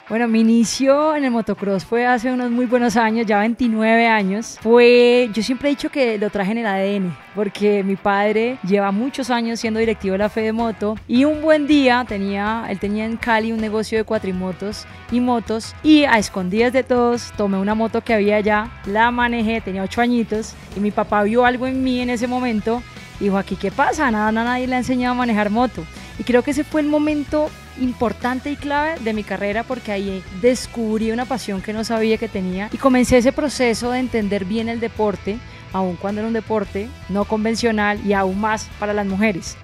Bueno, mi inicio en el motocross fue hace unos muy buenos años, ya 29 años. Yo siempre he dicho que lo traje en el ADN, porque mi padre lleva muchos años siendo directivo de la Fedemoto y un buen día él tenía en Cali un negocio de cuatrimotos y motos y a escondidas de todos tomé una moto que había allá, la manejé, tenía 8 añitos y mi papá vio algo en mí en ese momento y dijo, ¿aquí qué pasa? Nadie le ha enseñado a manejar moto. Y creo que ese fue el momento importante y clave de mi carrera porque ahí descubrí una pasión que no sabía que tenía y comencé ese proceso de entender bien el deporte, aun cuando era un deporte no convencional y aún más para las mujeres.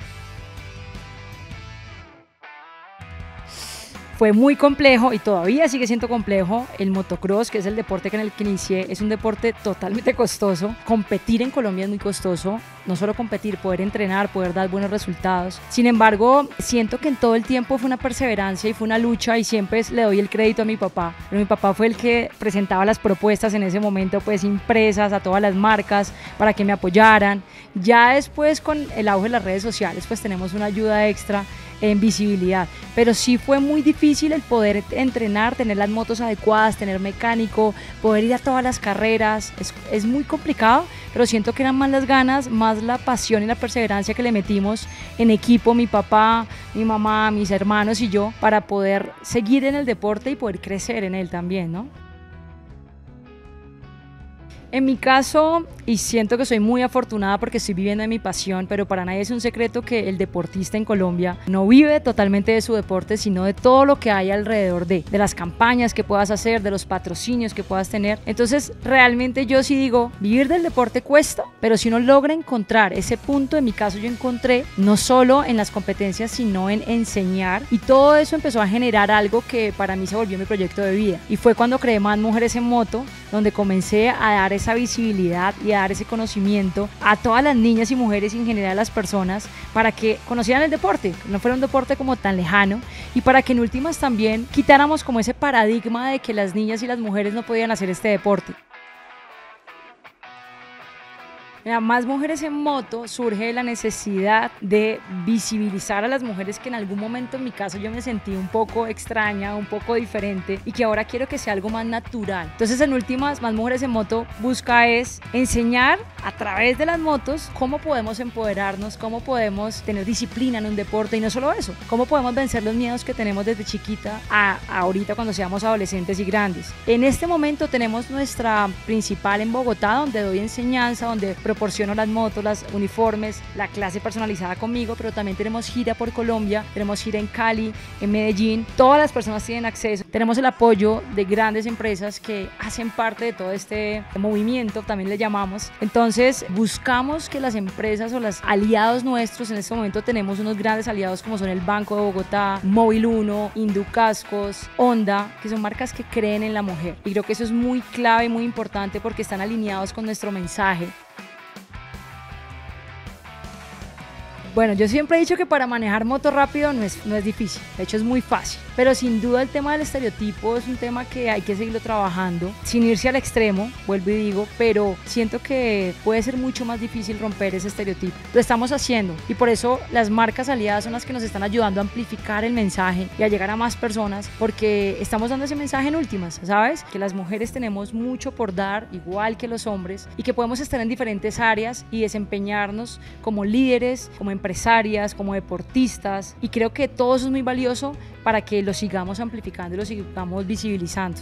Fue muy complejo y todavía sigue siendo complejo. El motocross, que es el deporte en el que inicié, es un deporte totalmente costoso. Competir en Colombia es muy costoso. No solo competir, poder entrenar, poder dar buenos resultados. Sin embargo, siento que en todo el tiempo fue una perseverancia y fue una lucha y siempre le doy el crédito a mi papá. Pero mi papá fue el que presentaba las propuestas en ese momento, pues impresas a todas las marcas para que me apoyaran. Ya después con el auge de las redes sociales, pues tenemos una ayuda extra en visibilidad, pero sí fue muy difícil el poder entrenar, tener las motos adecuadas, tener mecánico, poder ir a todas las carreras, es muy complicado, pero siento que eran más las ganas, más la pasión y la perseverancia que le metimos en equipo, mi papá, mi mamá, mis hermanos y yo, para poder seguir en el deporte y poder crecer en él también, ¿no? En mi caso, y siento que soy muy afortunada porque estoy viviendo de mi pasión, pero para nadie es un secreto que el deportista en Colombia no vive totalmente de su deporte, sino de todo lo que hay alrededor de las campañas que puedas hacer, de los patrocinios que puedas tener. Entonces, realmente yo sí digo, vivir del deporte cuesta, pero si uno logra encontrar ese punto, en mi caso yo encontré, no solo en las competencias, sino en enseñar, y todo eso empezó a generar algo que para mí se volvió mi proyecto de vida. Y fue cuando creé Más Mujeres en Moto, donde comencé a dar esa visibilidad y a dar ese conocimiento a todas las niñas y mujeres y en general a las personas para que conocieran el deporte, que no fuera un deporte como tan lejano y para que en últimas también quitáramos como ese paradigma de que las niñas y las mujeres no podían hacer este deporte. Mira, Más Mujeres en Moto surge de la necesidad de visibilizar a las mujeres que en algún momento en mi caso yo me sentí un poco extraña, un poco diferente y que ahora quiero que sea algo más natural. Entonces en últimas, Más Mujeres en Moto busca es enseñar a través de las motos cómo podemos empoderarnos, cómo podemos tener disciplina en un deporte y no solo eso, cómo podemos vencer los miedos que tenemos desde chiquita a ahorita cuando seamos adolescentes y grandes. En este momento tenemos nuestra principal en Bogotá donde doy enseñanza, donde proporciono las motos, los uniformes, la clase personalizada conmigo, pero también tenemos gira por Colombia, tenemos gira en Cali, en Medellín, todas las personas tienen acceso, tenemos el apoyo de grandes empresas que hacen parte de todo este movimiento, también le llamamos. Entonces buscamos que las empresas o los aliados nuestros, en este momento tenemos unos grandes aliados como son el Banco de Bogotá, Móvil 1, Inducascos, Honda, que son marcas que creen en la mujer, y creo que eso es muy clave y muy importante porque están alineados con nuestro mensaje. Bueno, yo siempre he dicho que para manejar moto rápido no es difícil, de hecho es muy fácil, pero sin duda el tema del estereotipo es un tema que hay que seguirlo trabajando, sin irse al extremo, vuelvo y digo, pero siento que puede ser mucho más difícil romper ese estereotipo. Lo estamos haciendo y por eso las marcas aliadas son las que nos están ayudando a amplificar el mensaje y a llegar a más personas, porque estamos dando ese mensaje en últimas, ¿sabes? Que las mujeres tenemos mucho por dar, igual que los hombres, y que podemos estar en diferentes áreas y desempeñarnos como líderes, como empresarias, como deportistas, y creo que todo eso es muy valioso para que lo sigamos amplificando y lo sigamos visibilizando.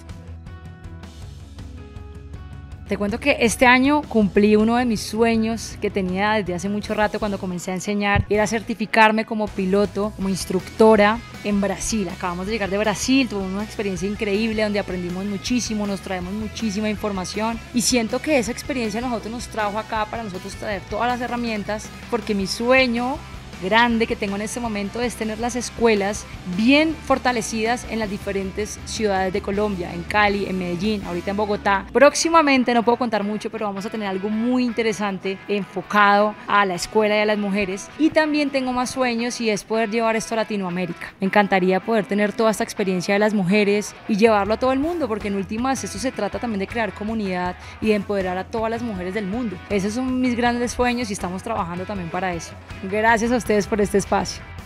Te cuento que este año cumplí uno de mis sueños que tenía desde hace mucho rato cuando comencé a enseñar, era certificarme como piloto, como instructora en Brasil. Acabamos de llegar de Brasil, tuve una experiencia increíble donde aprendimos muchísimo, nos traemos muchísima información y siento que esa experiencia a nosotros nos trajo acá para nosotros traer todas las herramientas, porque mi sueño grande que tengo en este momento es tener las escuelas bien fortalecidas en las diferentes ciudades de Colombia, en Cali, en Medellín, ahorita en Bogotá. Próximamente, no puedo contar mucho, pero vamos a tener algo muy interesante enfocado a la escuela y a las mujeres. Y también tengo más sueños y es poder llevar esto a Latinoamérica. Me encantaría poder tener toda esta experiencia de las mujeres y llevarlo a todo el mundo, porque en últimas esto se trata también de crear comunidad y de empoderar a todas las mujeres del mundo. Esos son mis grandes sueños y estamos trabajando también para eso. Gracias a ustedes por este espacio.